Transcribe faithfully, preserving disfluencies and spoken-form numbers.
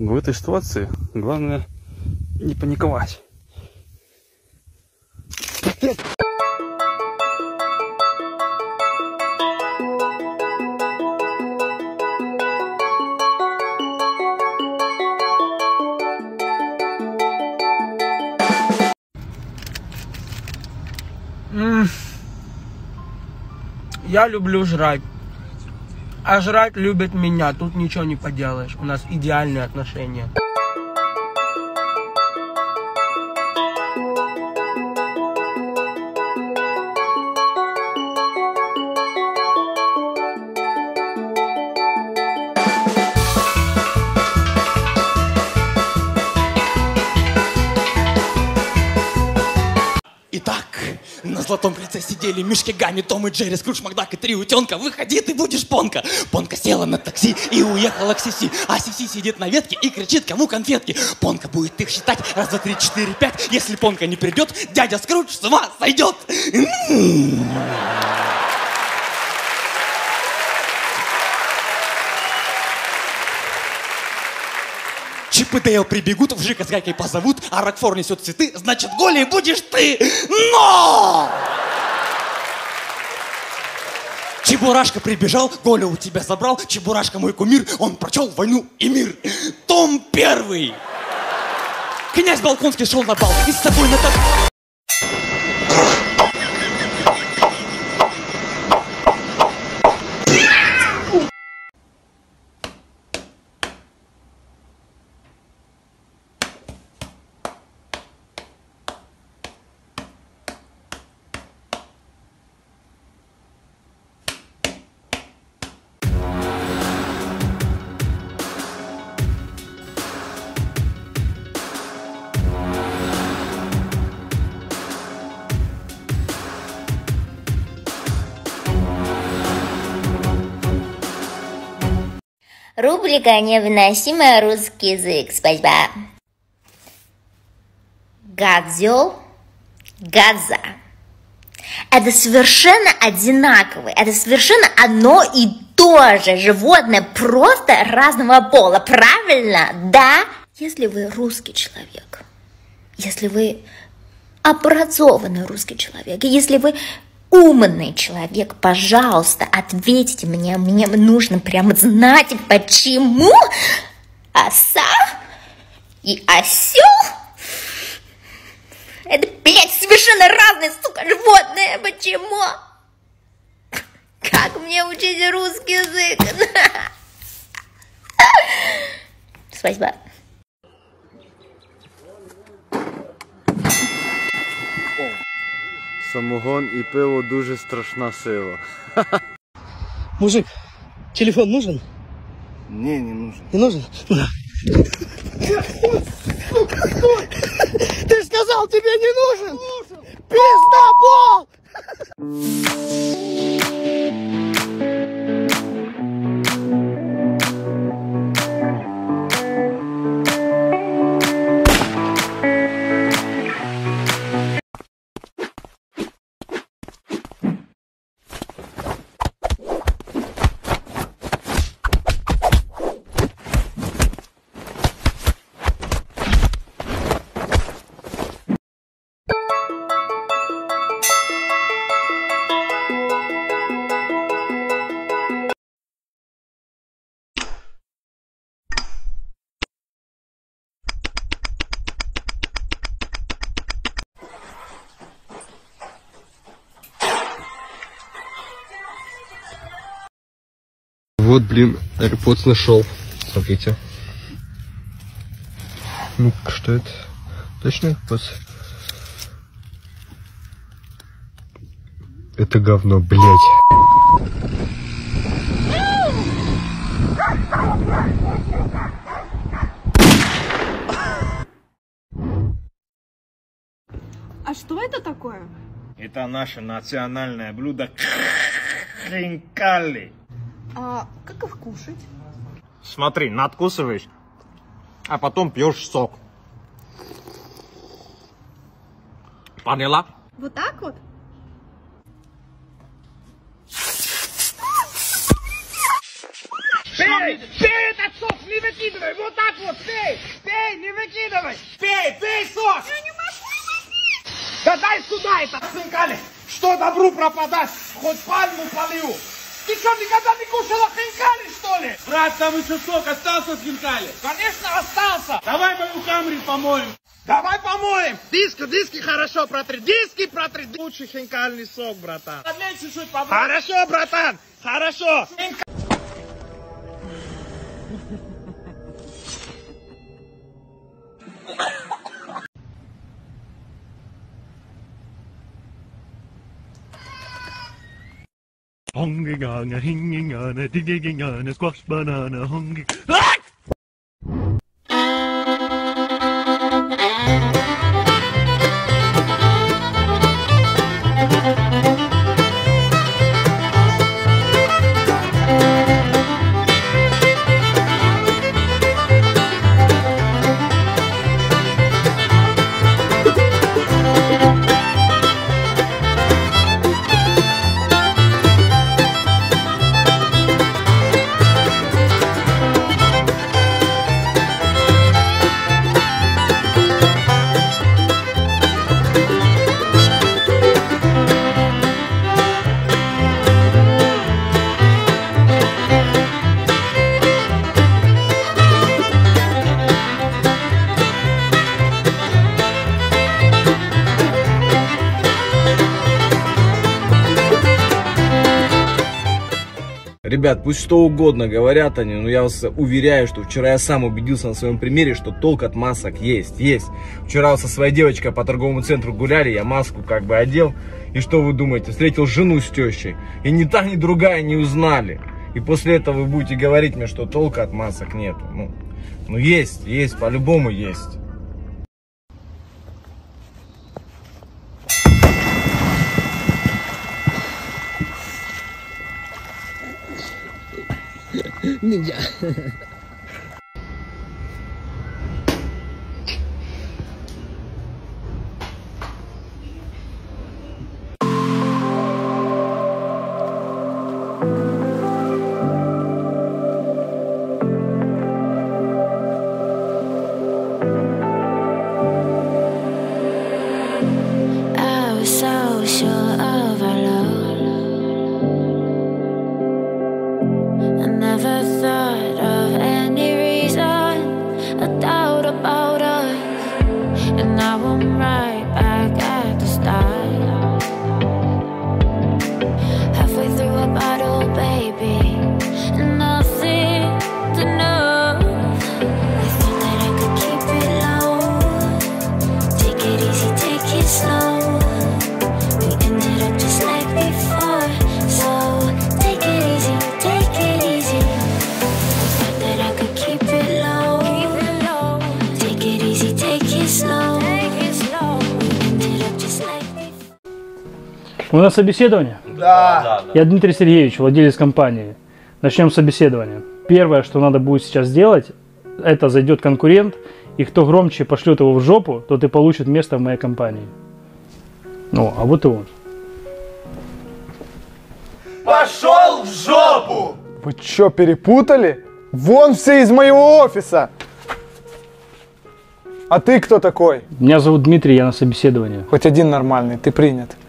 В этой ситуации главное не паниковать. М-м. Я люблю жрать. А жрать любит меня. Тут ничего не поделаешь. У нас идеальные отношения. Итак, на золотом крыльце сидели Мишки, Гамми, Том и Джерри, Скрудж, Макдак и три утенка. Выходи, ты будешь Понка. Понка села на такси и уехала к Сиси. А Сиси сидит на ветке и кричит, кому конфетки. Понка будет их считать. Раз, два, три, четыре, пять. Если Понка не придет, дядя Скрудж с ума сойдет. Чип и Дейл прибегут, в Жика с Гайкой позовут, а Рокфор несет цветы, значит, голей будешь ты! Но! Чебурашка прибежал, Голя у тебя забрал, Чебурашка мой кумир, он прочел «Войну и мир». Том первый! Князь Балконский шел на бал, и с собой на так... Рубрика «Невыносимый русский язык». Спасибо. Гадзё, гадза. Это совершенно одинаковые, это совершенно одно и то же животное, просто разного пола. Правильно? Да? Если вы русский человек, если вы образованный русский человек, если вы умный человек, пожалуйста, ответьте мне, мне нужно прямо знать, почему оса и осел это, блядь, совершенно разные, сука, животные. Почему? Как мне учить русский язык? Спасибо. Самогон і пиво дуже страшна сила. Мужик, телефон нужен? Не, не нужен. Не нужен? Ты сказал, тебе не нужен? Пиздобол! Вот, блин, AirPods нашел. Смотрите. Ну, что это? Точно AirPods? Это говно, блядь. А что это такое? Это наше национальное блюдо хинкали. А как их кушать? Смотри, надкусываешь, а потом пьешь сок. Поняла? Вот так вот? Бей! Бей этот сос, не выкидывай, вот так вот, пей, пей, не выкидывай, пей, пей сос. Я не могу его пить. Да дай сюда это, хинкали, что добру пропадать, хоть пальму полью. Ты что, никогда не кушала хинкали, что ли? Брат, там еще сок остался с хинкали? Конечно, остался. Давай мою камри помоем. Давай помоем. Диски, диски хорошо протри, диски протри. Лучший хинкальный сок, братан. Подлей чуть-чуть побольше. Хорошо, братан, хорошо. Hungry gonna hinging on a digging on a squash banana hungry. Ребят, пусть что угодно говорят они, но я вас уверяю, что вчера я сам убедился на своем примере, что толк от масок есть, есть. Вчера со своей девочкой по торговому центру гуляли, я маску как бы одел, и что вы думаете, встретил жену с тещей, и ни та, ни другая не узнали. И после этого вы будете говорить мне, что толка от масок нету. Ну, ну есть, есть, по-любому есть. Нельзя. I was so sure of our love. I never thought of any reason, a doubt about us, and now I'm right back at the start. Halfway through a bottle, baby, and nothing to know. I thought that I could keep it low, take it easy, take it slow. We ended up just like before, so take it easy, take it easy. I thought that I could keep it low, keep it low. Take it easy, take it slow, take it slow. We ended up just like before. У нас собеседование? Да. Я Дмитрий Сергеевич, владелец компании. Начнем собеседование. Первое, что надо будет сейчас сделать, это зайдет конкурент, и кто громче пошлет его в жопу, тот и получит место в моей компании. Ну, а вот и он. Пошел в жопу! Вы чё, перепутали? Вон все из моего офиса! А ты кто такой? Меня зовут Дмитрий, я на собеседовании. Хоть один нормальный, ты принят.